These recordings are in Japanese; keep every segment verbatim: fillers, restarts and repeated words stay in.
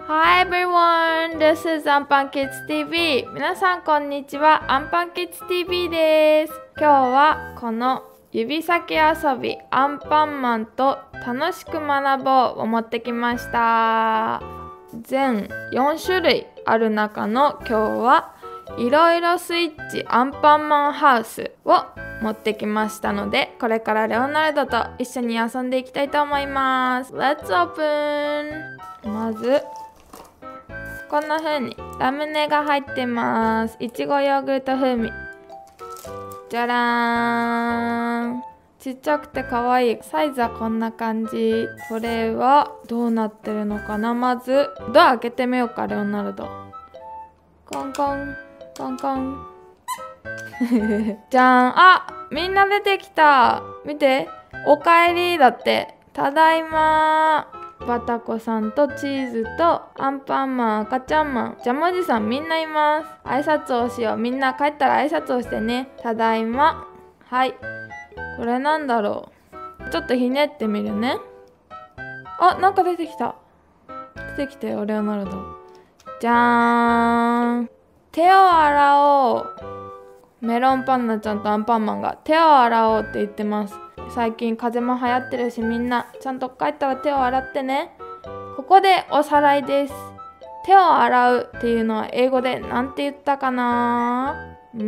Hi everyone, this is アンパンキッズ ティーブイ。皆さんこんにちは、アンパンキッズ ティーブイ です。今日はこの指先遊びアンパンマンと楽しく学ぼうを持ってきました。全よん種類ある中の今日はいろいろスイッチアンパンマンハウスを持ってきましたので、これからレオナルドと一緒に遊んでいきたいと思います。 Let's open。 まずこんな風にラムネが入ってます。いちごヨーグルト風味。じゃらーん。ちっちゃくて可愛い。サイズはこんな感じ。これはどうなってるのかな。まずドア開けてみようか、レオナルド。コンコンコンコンじゃーん。あ、みんな出てきた。見て、おかえりだって。ただいまー。バタコさんとチーズとアンパンマン、赤ちゃんマン、ジャムおじさん、みんないます。挨拶をしよう。みんな帰ったら挨拶をしてね。ただいま。はい、これなんだろう。ちょっとひねってみるね。あ、なんか出てきた。出てきたよ、レオナルド。じゃーん。手を洗おう。メロンパンナちゃんとアンパンマンが手を洗おうって言ってます。最近風邪も流行ってるし、みんなちゃんと帰ったら手を洗ってね。ここでおさらいです。手を洗うっていうのは英語でなんて言ったかな。うー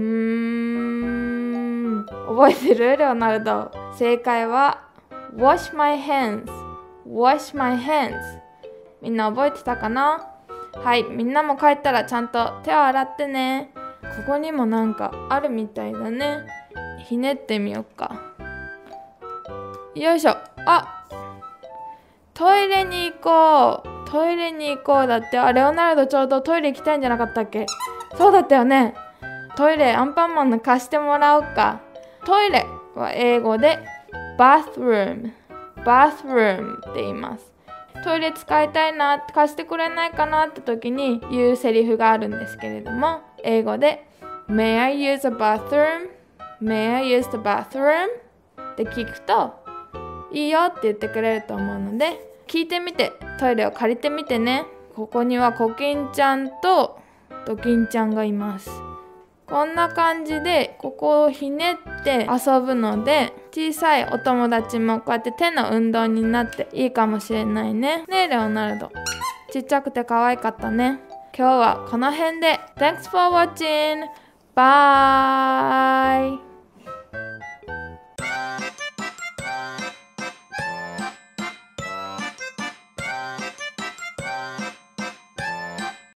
ん、覚えてる？レオナルド。正解は wash my hands wash my hands。 みんな覚えてたかな？はい、みんなも帰ったらちゃんと手を洗ってね。ここにもなんかあるみたいだね。ひねってみようか。よいしょ。あ、トイレに行こう。トイレに行こうだって。あ、レオナルドちょうどトイレ行きたいんじゃなかったっけ？そうだったよね。トイレアンパンマンの貸してもらおうか。トイレは英語で bathroom bathroom って言います。トイレ使いたいな、貸してくれないかなって時に言うセリフがあるんですけれども、英語で May I use a bathroom? May I use the bathroom? って聞くといいよって言ってくれると思うので、聞いてみてトイレを借りてみてね。ここにはコキンちゃんとドキンちゃんがいます。こんな感じでここをひねって遊ぶので、小さいお友達もこうやって手の運動になっていいかもしれないね。ねえレオナルド、ちっちゃくて可愛かったね。今日はこの辺で Thanks for watching! Bye!